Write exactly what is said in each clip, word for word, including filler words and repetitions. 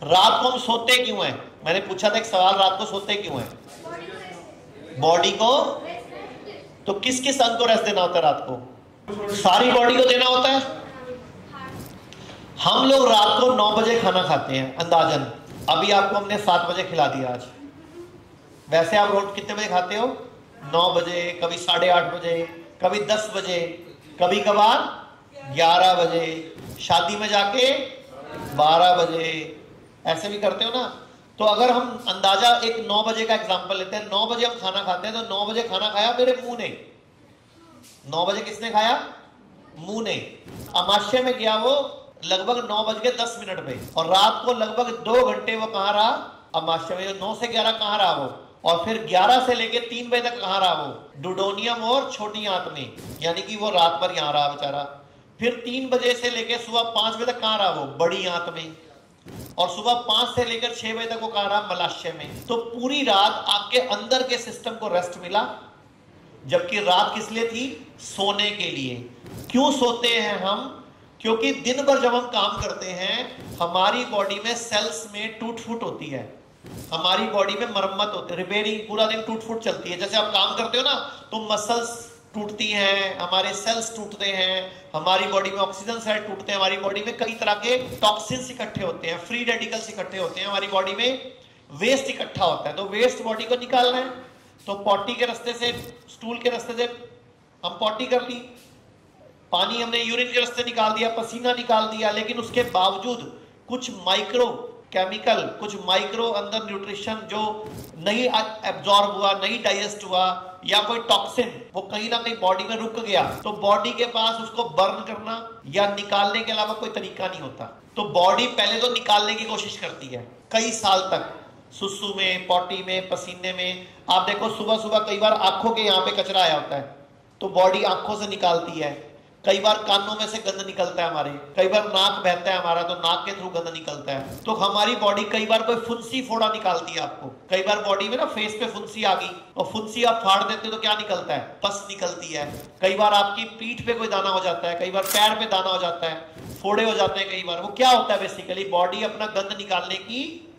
रात को हम सोते क्यों हैं? मैंने पूछा था एक सवाल, रात को सोते क्यों हैं? बॉडी को, तो किस किस अंग को रेस्ट देना होता है रात को? सारी बॉडी को देना होता है। हम लोग रात को नौ बजे खाना खाते हैं अंदाजन, अभी आपको हमने सात बजे खिला दिया आज। वैसे आप रोज कितने बजे खाते हो? नौ बजे, कभी साढ़े आठ बजे, कभी दस बजे, कभी कभार ग्यारह बजे, शादी में जाके बारह बजे, ऐसे भी करते हो ना। तो अगर हम अंदाजा एक नौ बजे का एग्जांपल लेते हैं, नौ बजे हम खाना खाते हैं, तो नौ बजे खाना खाया मेरे मुंह ने। नौ बजे किसने खाया? मुंह ने। अमाशय में गया वो लगभग नौ बज के दस मिनट पे, और रात को लगभग दो घंटे वो कहाँ रहा? अमाशय में। नौ से ग्यारह कहाँ रहा वो? और फिर ग्यारह से लेके तीन बजे तक कहाँ रहा वो? डुडोनियम और छोटी आंत में, यानी कि वो रात भर यहाँ रहा बेचारा। फिर तीन बजे से लेके सुबह पांच बजे तक कहाँ रहा वो? बड़ी आंत में। और सुबह पांच से लेकर छह बजे तक वो कहाँ रहा? मलाशय में। तो पूरी रात आपके अंदर के सिस्टम को रेस्ट मिला, जबकि रात किस लिए थी? सोने के लिए। क्यों सोते हैं हम? क्योंकि दिन भर जब हम काम करते हैं हमारी बॉडी में सेल्स में टूट फूट होती है, हमारी बॉडी में मरम्मत होती है, रिपेयरिंग, पूरा दिन टूट फूट चलती है। जैसे आप काम करते हो ना, तो मसल्स टूटती हैं, हमारे सेल्स टूटते हैं, हमारी बॉडी में ऑक्सीजन सेल टूटते हैं, हमारी बॉडी में कई तरह के टॉक्सिन्स इकट्ठे होते हैं, फ्री रेडिकल्स इकट्ठे होते हैं, हमारी बॉडी में वेस्ट इकट्ठा होता है। तो वेस्ट बॉडी को निकालना है, तो पॉटी के रास्ते से, स्टूल के रास्ते से हम पॉटी कर ली, पानी हमने यूरिन के रास्ते निकाल दिया, पसीना निकाल दिया, लेकिन उसके बावजूद कुछ माइक्रो केमिकल, कुछ माइक्रो अंदर न्यूट्रिशन जो नहीं एब्जॉर्ब हुआ, नहीं डाइजेस्ट हुआ, या कोई टॉक्सिन वो कहीं ना कहीं बॉडी में रुक गया, तो बॉडी के पास उसको बर्न करना या निकालने के अलावा कोई तरीका नहीं होता। तो बॉडी पहले तो निकालने की कोशिश करती है कई साल तक, सुसु में, पॉटी में, पसीने में। आप देखो सुबह सुबह कई बार आंखों के यहाँ पे कचरा आया होता है, तो बॉडी आंखों से निकालती है। कई बार कानों में से गंद निकलता है हमारे, कई बार नाक बहता है हमारा, तो नाक के थ्रू गंद निकलता है। तो हमारी बॉडी कई बार कोई फुंसी फोड़ा निकालती है आपको, कई बार बॉडी में ना फेस पे फुंसी आ गई, और फुंसी आप फाड़ देते हो तो क्या निकलता है? पस निकलती है। कई बार आपकी पीठ पे कोई दाना हो जाता है, कई बार पैर पे दाना हो जाता है, फोड़े हो जाते हैं कई बार। वो क्या होता है? बेसिकली बॉडी अपना गंद निकालने की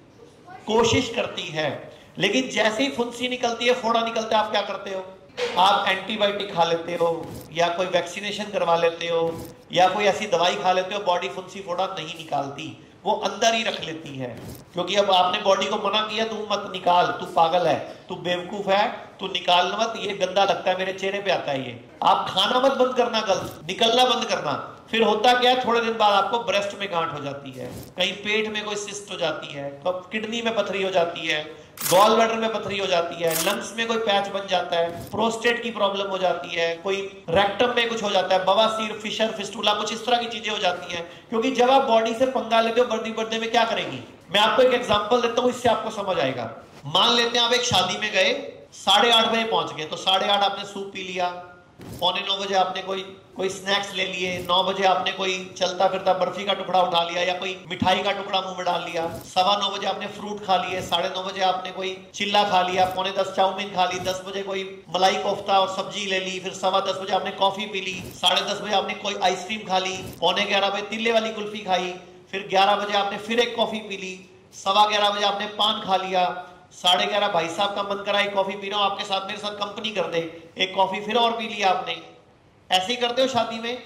कोशिश करती है, लेकिन जैसे ही फुंसी निकलती है, फोड़ा निकलता है, आप क्या करते हो? आप एंटीबायोटिक खा लेते हो, या कोई वैक्सीनेशन करवा लेते हो, या कोई ऐसी दवाई खा लेते हो, बॉडी फुंसी फोड़ा नहीं निकालती, वो अंदर ही रख लेती है। क्योंकि अब आपने बॉडी को मना किया, तू मत निकाल, तू पागल है, तू बेवकूफ है, तू निकाल मत, ये गंदा लगता है, मेरे चेहरे पे आता है ये। आप खाना मत बंद करना, गलत निकलना बंद करना। फिर होता क्या है? थोड़े दिन बाद आपको ब्रेस्ट में गांठ हो जाती है, कहीं पेट में कोई सिस्ट हो जाती है, किडनी में पथरी हो जाती है, गॉल ब्लैडर में पथरी हो जाती है, लंग्स में कोई पैच बन जाता है, प्रोस्टेट की प्रॉब्लम हो जाती है, कोई रेक्टम में कुछ हो जाता है, बवासीर, फिशर, फिस्टुला, कुछ इस तरह की चीजें हो जाती हैं। क्योंकि जब आप बॉडी से पंगा लेते हो, बर्दी बर्दे में क्या करेगी? मैं आपको एक एग्जांपल देता हूं, इससे आपको समझ आएगा। मान लेते हैं आप एक शादी में गए, साढ़े आठ बजे पहुंच गए, तो साढ़े आठ आपने सूप पी लिया, पौने नौ बजे आपने कोई कोई स्नैक्स ले लिए, नौ बजे आपने कोई चलता फिरता बर्फी का टुकड़ा उठा लिया, या कोई मिठाई का टुकड़ा मुंह में डाल लिया, सवा नौ बजे आपने फ्रूट खा लिए, साढ़े नौ बजे आपने कोई चिल्ला खा लिया, पौने दस चाउमीन खा ली, दस बजे कोई मलाई कोफ्ता और सब्जी ले ली, फिर सवा दस बजे आपने कॉफी पी ली, साढ़े दस बजे आपने कोई आइसक्रीम खा ली, पौने ग्यारह बजे तिल्ले वाली कुल्फी खाई, फिर ग्यारह बजे आपने फिर एक कॉफी पी ली, सवा ग्यारह बजे आपने पान खा लिया, साढ़े ग्यारह भाई साहब का मन करा एक कॉफी पी रहा हूं, आपके साथ मेरे साथ कंपनी कर दे, एक कॉफी फिर और पी लिया आपने। ऐसे ही करते हो शादी में।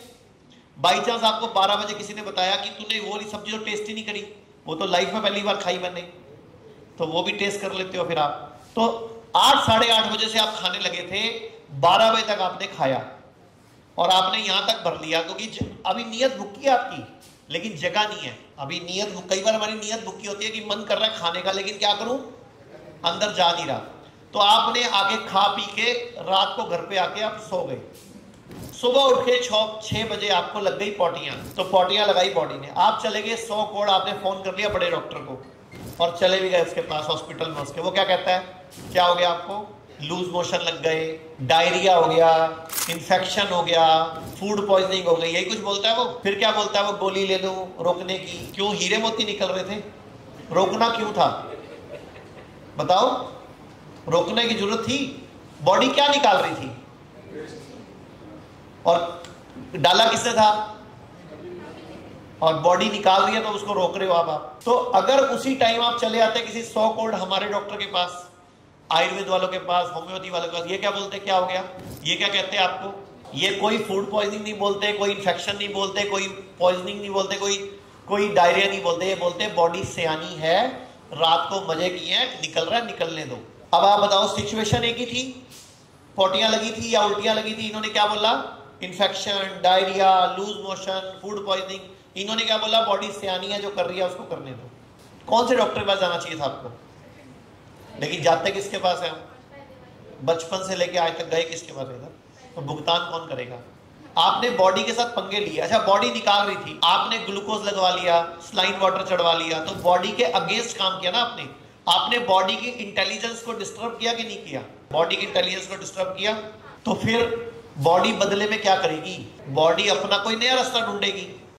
बाई चांस आपको बारह बजे किसी ने बताया कि तूने वो वाली सब्जी तो टेस्ट ही नहीं करी, वो तो लाइफ में पहली बार खाई मैंने, तो वो भी टेस्ट कर लेते हो फिर आप। तो आठ साढ़े आठ बजे से आप खाने लगे थे, बारह बजे तक आपने खाया और आपने यहां तक भर लिया, क्योंकि अभी नीयत भुक्की है आपकी, लेकिन जगह नहीं है अभी। नीयत, कई बार हमारी नीयत भुक्की होती है कि मन कर रहा है खाने का, लेकिन क्या करूं, अंदर जा नहीं रहा। तो आपने आगे खा पी के रात को घर पे आके आप सो गए, सुबह उठ के छह बजे आपको लग गई पॉटियां, तो पॉटियां लगाई बॉडी ने, आप चले गए सौ कोड, आपने फोन कर लिया बड़े डॉक्टर को और चले भी गए उसके पास हॉस्पिटल में। उसके वो क्या कहता है? क्या हो गया आपको? लूज मोशन लग गए, डायरिया हो गया, इन्फेक्शन हो गया, फूड पॉइजनिंग हो गई, यही कुछ बोलता है वो। फिर क्या बोलता है वो? गोली ले लो रोकने की। क्यों? हीरे मोती निकल रहे थे, रोकना क्यों था बताओ? रोकने की जरूरत थी? बॉडी क्या निकाल रही थी? और डाला किसने था? और बॉडी निकाल रही है तो उसको रोक रहे हो आप आप तो अगर उसी टाइम आप चले आते किसी सौ कोड हमारे डॉक्टर के पास, आयुर्वेद वालों के पास, होम्योपैथी वालों के पास, ये क्या बोलते, क्या हो गया, ये क्या कहते हैं आपको, ये कोई फूड पॉइजनिंग नहीं बोलते, कोई इन्फेक्शन नहीं बोलते, कोई पॉइजनिंग नहीं बोलते, कोई कोई डायरिया नहीं बोलते, ये बोलते बॉडी सियानी है, रात को मजे किए हैं, निकल रहा है, निकलने दो। अब आप बताओ सिचुएशन एक ही थी, पोटियां लगी थी या उल्टियां लगी थी, इन्होंने क्या बोला, infection, diarrhoea, loose motion, food poisoning, इन्होंने क्या बोला, बॉडी सियानी है, जो कर रही है उसको करने दो। कौन से डॉक्टर के पास जाना चाहिए था आपको, लेकिन जाते किसके पास है, बचपन से लेके आज तक गए किसके पास है, तो भुगतान कौन करेगा। आपने बॉडी के साथ पंगे लिए, अच्छा बॉडी निकाल रही थी, आपने ग्लूकोज लगवा लिया, स्लाइन वाटर चढ़वा लिया, तो बॉडी के अगेंस्ट काम किया ना आपने आपने बॉडी की इंटेलिजेंस को डिस्टर्ब किया कि नहीं किया, बॉडी की इंटेलिजेंस को डिस्टर्ब किया, तो फिर बॉडी बदले में क्या करेगी, बॉडी अपना कोई नया रास्ता ढूंढेगी।